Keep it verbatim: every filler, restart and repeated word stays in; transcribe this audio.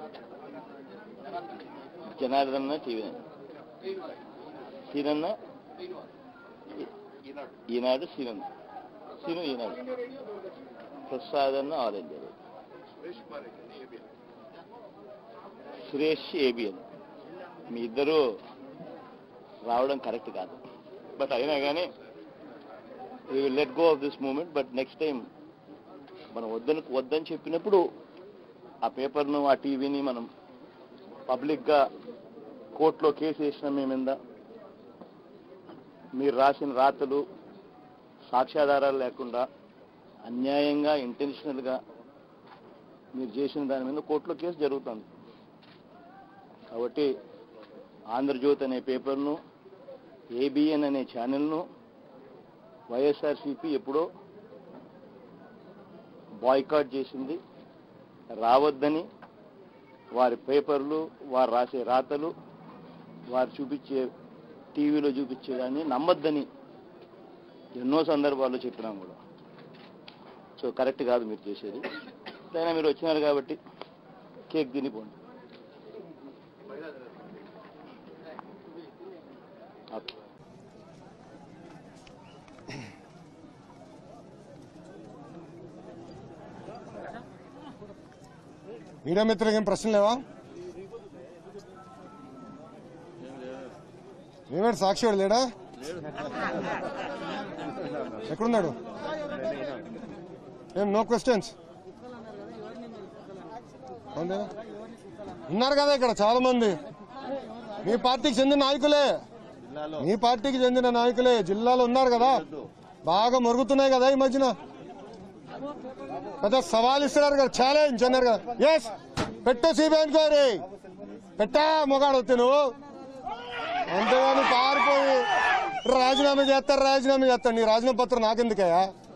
Janardhan TV సీనన్న ఈనాడు సీనన్న scene Eenadu Prasad అన్న all India Suresh ABN. మీ ఇద్దరు రావడం కరెక్ట్ కాదు, బట్ అయినా కానీ we will let go of this moment. But next time మనం వద్దని వద్దని చెప్పినప్పుడు ఆ పేపర్ను ఆ టీవీని మనం పబ్లిక్గా కోర్టులో కేసు వేసిన మీ మీద మీరు రాసిన రాతలు సాక్ష్యాధారాలు లేకుండా అన్యాయంగా ఇంటెన్షనల్గా మీరు చేసిన దాని మీద కోర్టులో కేసు జరుగుతుంది. కాబట్టి ఆంధ్రజ్యోతి అనే పేపర్ను, ఏబిఎన్ అనే ఛానల్ను వైఎస్ఆర్సీపీ ఎప్పుడో బాయ్కాట్ చేసింది. రావద్దని వారి పేపర్లు, వారు రాసే రాతలు, వారు చూపించే టీవీలో చూపించేదాన్ని నమ్మొద్దని ఎన్నో సందర్భాల్లో చెప్పినాం కూడా. సో కరెక్ట్ కాదు మీరు చేసేది. అయినా మీరు వచ్చినారు కాబట్టి కేక్ తినిపోండి. ఓకే. మీడియా మిత్రులకు ఏం ప్రశ్న లేవా? ఏమేడు సాక్షి వాడు లేడా? ఎక్కడున్నాడు? ఏం నో క్వశ్చన్స్ ఉన్నారు కదా ఇక్కడ చాలా మంది. మీ పార్టీకి చెందిన నాయకులే మీ పార్టీకి చెందిన నాయకులే జిల్లాలో ఉన్నారు కదా, బాగా మరుగుతున్నాయి కదా ఈ మధ్యన. పెద్ద సవాల్ ఇస్తున్నారు కదా, ఛాలెంజ్ అన్నారు కదా. ఎస్ పెట్టు సిబిఐ ఎంక్వైరీ పెట్టా మొగాడొత్తి నువ్వు, అంతేగాని పారిపోయి రాజీనామా చేస్తారు రాజీనామా చేస్తాడు. నీ రాజీనామా పత్రం నాకెందుకయ్యా?